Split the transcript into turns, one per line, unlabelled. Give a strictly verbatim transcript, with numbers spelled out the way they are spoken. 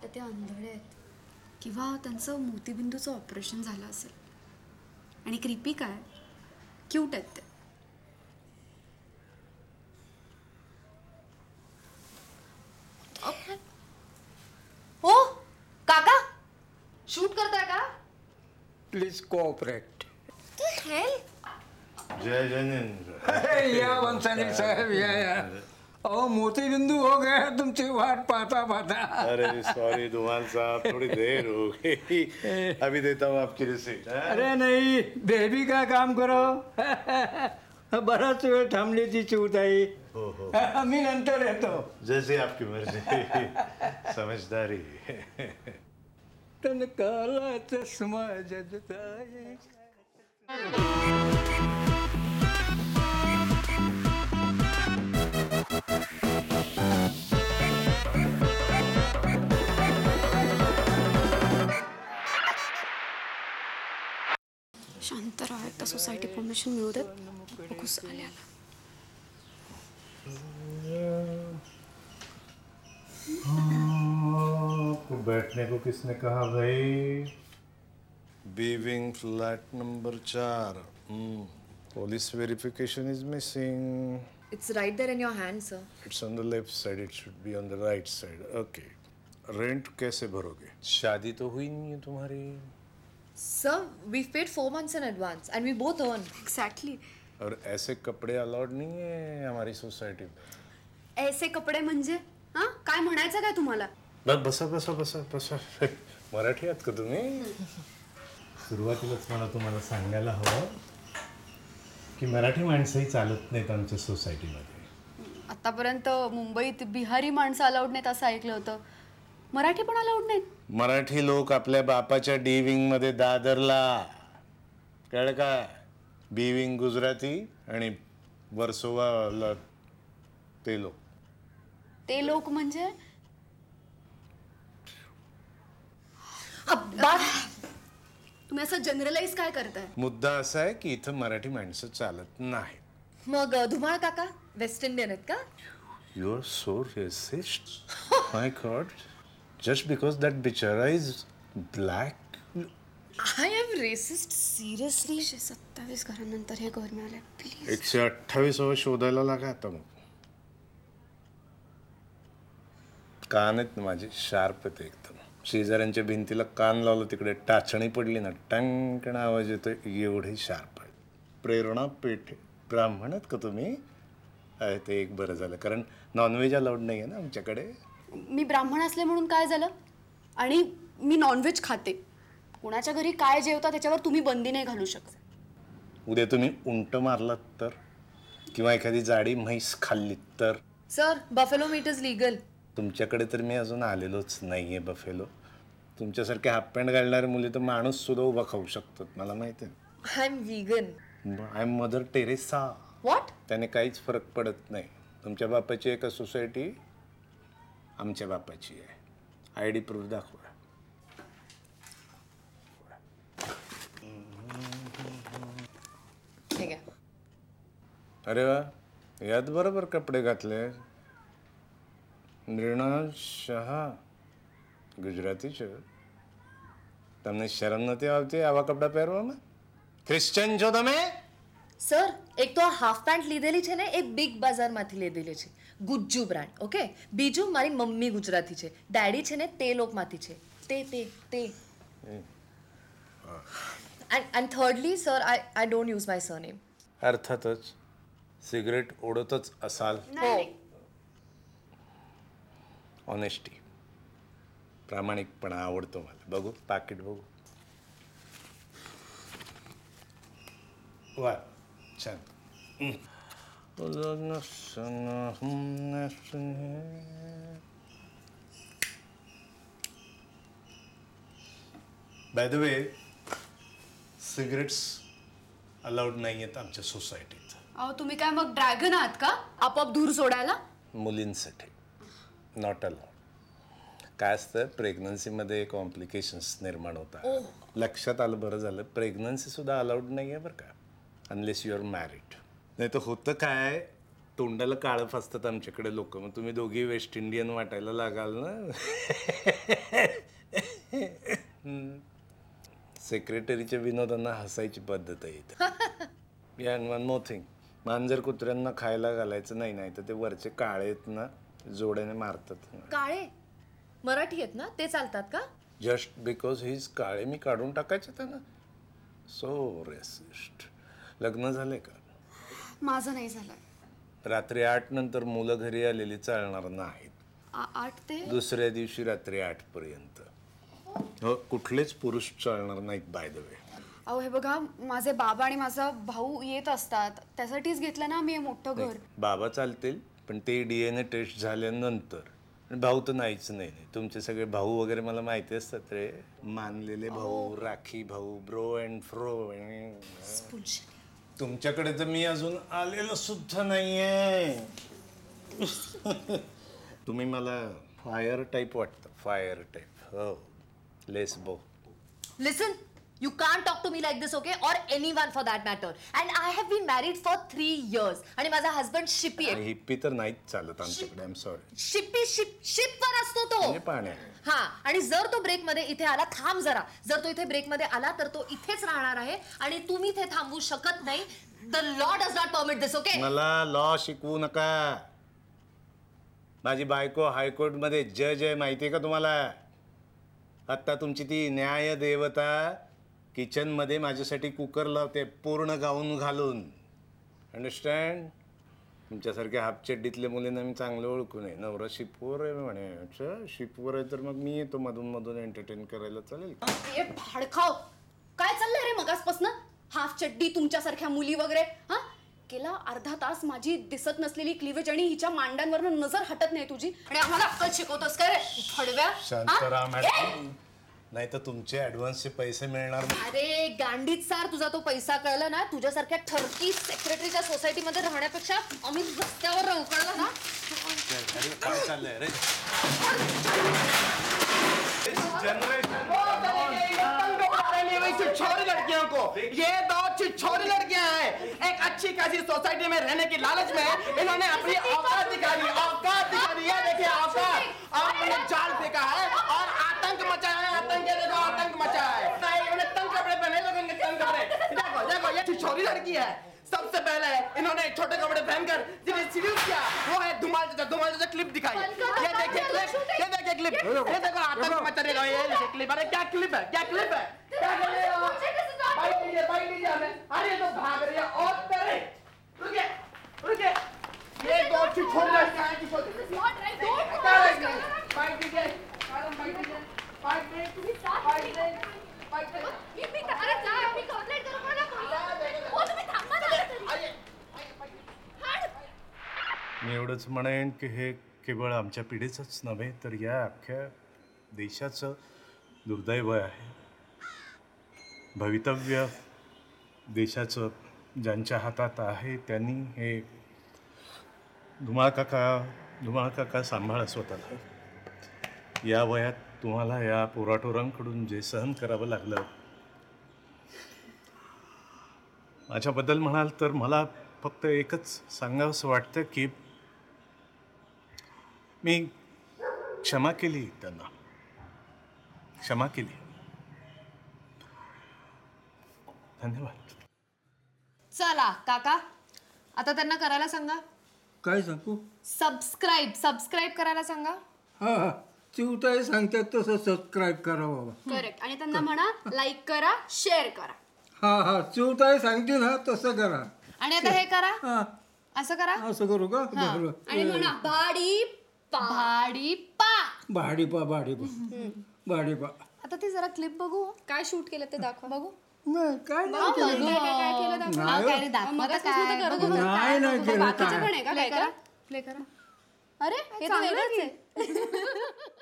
तर ते आंधळे आहेत किंवा त्यांचं मोतीबिंदूचं ऑपरेशन झालं असेल. आणि क्रीपी काय, क्यूट आहेत ते.
हो काका, शूट करताय का?
Please cooperate.
जय जनेंद्र.
या वंशाली साहब, या या. अहो मोतीबिंदू हो गया तुमची वाट पाहता पाहता.
अरे सॉरी धुमाल साहब, थोड़ी देर हो गई. अभी देता हूँ आपकी रिसीट.
अरे नहीं, बेबी का काम करो. बराच वेळ थांबली ती चिवताई.
हो हो,
मी नंतर येतो.
जैसे आपकी मर्जी. समझदारी.
तन काला चष्मा जगताई.
शांत राहा, एकदा सोसायटी परमिशन मिळू देत. बघूस आले आला.
आपको बैठने को किसने कहा भाई? बीविंग फ्लैट नंबर चार. Police verification is missing.
It's right there in your hand, sir.
It's on the left side. It should be on the right side. Okay. Rent कैसे भरोगे? शादी तो हुई नहीं है तुम्हारी.
Sir, we've paid four months in advance and we both earn.
Exactly.
और ऐसे कपडे अलाउड नहीं है हमारी सोसायटी में.
ऐसे कपडे म्हणजे हा काय म्हणायचं काय तुम्हाला?
बस बसा बसा बसा बसा. मराठी आहात का तुम्ही? सुरुवातीलाच मला तुम्हाला सांगायला हवं की मराठी माणसंही चालत नाहीत आमच्या सोसायटीमध्ये.
आतापर्यंत मुंबईत बिहारी माणसं अलाउड नाहीत असं ऐकलं होतं. मराठी पण अलाउड नाहीत?
मराठी लोक आपल्या बापाच्या डी विंग मध्ये दादरला. कळलं का? बी विंग गुजराती आणि वर्सोवाला ते लोक.
ते लोक म्हणजे तुम्ही असं जनरलाइज काय करताय?
मुद्दा असा आहे की इथं मराठी माणसं चालत नाही.
मग अ, धुमाळ काका वेस्ट इंडियन आहेत का?
You are so racist. My god. Just because that बिचारा is black.
I am racist, seriously?
एकशे सत्तावीस घरानंतर हे घर मिळाले. प्लीज.
एकशे अठ्ठावीसावं शोधायला लागा आता. मग कान आहेत ना माझे शार्प आहेत एकदम. शेजाऱ्यांच्या भिंतीला कान लावलं तिकडे टाचणी पडली ना टंकण आवाज येतोय. एवढे शार्प आहे. प्रेरणा पेठे ब्राह्मण आहेत का तुम्ही? आहे ते एक बरं झालं, कारण नॉनव्हेज अलाउड नाही आहे ना आमच्याकडे.
मी ब्राह्मण असले म्हणून काय झालं? आणि मी नॉनव्हेज खाते. कुणाच्या घरी काय जेवता त्याच्यावर तुम्ही बंदी नाही घालू शकत.
उद्या तुम्ही उंट मारलात तर, किंवा एखादी जाडी म्हैस खाल्लीत तर.
Sir, buffalo meat is legal.
तुमच्याकडे तर मी अजून आलेलोच नाही आहे बफेलो. तुमच्यासारखे हाफ पॅन्ट घालणारे मुली तर माणूस सुद्धा उभा खाऊ शकतात, मला माहिती आहे.
I'm vegan.
I am Mother Teresa.
What?
त्याने काहीच फरक पडत नाही. तुमच्या बापाची एका सोसायटी आमच्या बापाची आहे. आय डी प्रूफ दाखवा.
ठीक आहे.
अरे वा, यात बरोबर कपडे घातले. मृणाल शाह गुजराती છો. તમને શરમ નથી આવતી આવા કપડાં પહેરવામાં? ક્રિશ્ચન છો તમે?
સર, એક તો આ હાફ પેન્ટ લીધેલી છે ને એ બિગ બજારમાંથી લીધેલી છે, ગુજ્જુ બ્રાન્ડ. ઓકે, બીજું મારી મમ્મી ગુજરાતી છે, ડેડી છે ને તે લોકમાંથી છે. તે તે તે and and thirdly sir, I I don't use my surname.
अर्थातच सिगरेट ओढतच असाल.
हो.
ऑनेस्टी, प्रामाणिकपणा आवडतो मला. बघू पाकिट बघू. वा, छान. By the way, cigarettes allowed नाही आहेत आमच्या सोसायटीत.
अहो तुम्ही काय मग ड्रॅगन आहात का आपोआप धूर सोडायला?
मुलींसाठी नॉट अलाउड. काय असतं, प्रेग्नन्सीमध्ये कॉम्प्लिकेशन्स निर्माण होतात. लक्षात आलं, बरं झालं. प्रेग्नन्सी सुद्धा अलाउड नाही आहे बरं का, अनलेस यू आर मॅरिड. नाही तर होतं काय, तोंडाला काळं फसतात आमच्याकडे लोक, मग तुम्ही दोघी वेस्ट इंडियन वाटायला लागाल ना. सेक्रेटरीच्या विनोदांना हसायची पद्धत आहे इथे. अँड वन मोर थिंग, मांजर कुत्र्यांना खायला घालायचं नाही, नाही तर ते वरचे काळे आहेत ना जोड्याने मारतात.
काळे मराठी आहेत ना, ते चालतात का?
जस्ट बिकॉज ही इज काळे मी काढून टाकायचे त्यांना. So racist. लग्न झाले का?
माझं नाही झालं.
रात्री आठ नंतर मुलं घरी आलेली चालणार नाहीत.
आ- आठ ते
दुसऱ्या दिवशी रात्री आठ पर्यंत हो, कुठलेच पुरुष चालणार नाहीत बाय द वे.
अहो हे बघा, माझे बाबा आणि माझा भाऊ येत असतात, त्यासाठीच घेतलं ना मी हे मोठं घर.
बाबा चालतील पण ते डी एन ए टेस्ट झाल्यानंतर. आणि भाऊ तर नाहीच नाही. तुमचे सगळे भाऊ वगैरे मला माहिती असतात रे, मानलेले भाऊ, राखी भाऊ, ब्रो अँड फ्रो. तुमच्याकडे तर मी अजून आलेलो सुद्धा नाहीये. तुम्ही मला फायर टाईप वाटतं, फायर टाईप. हो, लेस बो.
Listen, you can't talk to me like this, okay? Or anyone for that matter. And I have been married for three years. आणि माझा हस्बंड शिपी आहे.
हिप्पी तर नाहीच चालत आमच्याकडे. I am sorry.
शिपी शिप शिपवर असतो तो.
म्हणजे पाण्यात.
हा, आणि जर तो ब्रेक मध्ये इथे आला, थांब जरा, जर तो इथे ब्रेक मध्ये आला तर तो इथेच राहणार आहे आणि तुम्ही इथे थांबू शकत नाही. The law does not permit this, okay?
मला लॉ शिकवू नका. माझी बायको हायकोर्ट मध्ये जज आहे, माहितीये का तुम्हाला? आता तुमची ती न्याय देवता किचन मध्ये माझ्यासाठी कुकर लावते पूर्ण गाऊन घालून. अंडरस्टँड? तुमच्यासारख्या हाफचड्डीतल्या मुलींना मी चांगलं ओळखू नये. नवरा शिपवर आहे म्हणे. अच्छा, शिपवर आहे तर मग मी येतो मधून मधून एंटरटेन करायला, चालेल?
ए भाडखाव, काय चाललंय रे मगासपासनं? हाफ चड्डी, तुमच्यासारख्या मुली वगैरे. हा, गेला अर्धा तास माझी दिसत नसलेली क्लिवेज आणि हिच्या मांड्यांवरनं नजर हटत नाही तुझी, आणि आम्हाला अक्कल शिकवतोस काय रे फडव्या?
शांत राहा मॅडम, नाही तर तुमचे ऍडव्हान्सचे पैसे मिळणार नाही.
अरे गांडीत सार, तुझा तो पैसा कळला ना, तुझ्यासारख्या ठरकी सेक्रेटरीच्या सोसायटीमध्ये राहण्यापेक्षा आम्ही रस्त्यावर राहू, कळलं ना?
काय चाललंय रे?
छिछोरी लड़कियों को, ये दो छिछोरी लड़कियां हैं, एक अच्छी खासी सोसाइटी में रहने की लालच में इन्होंने अपनी औकात दिखा दी, औकात दिखा दी. ये देखिए औकात, आपने जाल फेंका है और आतंक मचाया है. आतंक, ये देखो आतंक मचाया है. इन्होंने तंग कपड़े पहने, लोगों के तंग कपड़े. देखो देखो, ये छिछोरी लड़की है. सबसे पहले इन्होंने छोटे कपड़े पहनकर जिन्हें सीड्यूस किया वो है धुमाल चाचा. धुमाल चाचा क्लिप दिखाई. ये देखिए क्लिप, ये देखिए क्लिप, ये देखो आतंक मचा रहा है. ये देखिए क्लिप. अरे क्या क्लिप है, क्या क्लिप है, क्या कर रहे हो? बाइक लीजिए, बाइक लीजिए हमें. अरे तो भाग रही है और करे. रुकिए, रुकिए. ये दो छिछोरी लड़कियां हैं, छिछोरी. बाइक लीजिए, मैडम बाइक लीजिए. बाइक लीजिए, बाइक लीजिए, बाइक लीजिए.
मी एवढंच म्हणेन की हे केवळ आमच्या पिढीचंच नव्हे तर या अख्ख्या देशाचं दुर्दैव आहे. भवितव्य देशाचं ज्यांच्या हातात आहे त्यांनी हे धुमाळ काका धुमाळ काका सांभाळा स्वतःला. या वयात तुम्हाला या पोराटोरांकडून जे सहन करावं लागलं, माझ्याबद्दल म्हणाल तर मला फक्त एकच सांगावंसं वाटतं की मी क्षमा केली त्यांना, क्षमा केली. धन्यवाद.
चला काका, आता त्यांना करायला सांगा.
काय सांगू?
सबस्क्राईब सबस्क्राईब करायला सांगा.
हां हां, चिवताई सांगतात तसं सबस्क्राईब करा बाबा.
करेक्ट. आणि त्यांना म्हणा लाईक करा, शेअर करा.
हां हां, चिवताई सांगते ना तसं करा.
आणि आता हे करा,
हां,
असं करा.
असं करू का? बरं.
आणि म्हणा भाडी
भाडी पा.
भाडीपा भाडीपा भाडीपा.
आता ते जरा क्लिप बघू. काय शूट केलं ते दाखवा बघू.
नाही काय नाही केलं.
काय काय केलं दाखव.
नाही
काय रे, दाखवा तर काय. बघू.
नाही नाही केलं
बाकीचं
काय.
पण आहे का?
प्ले करा, प्ले करा. अरे हे तर वेगळंच आहे.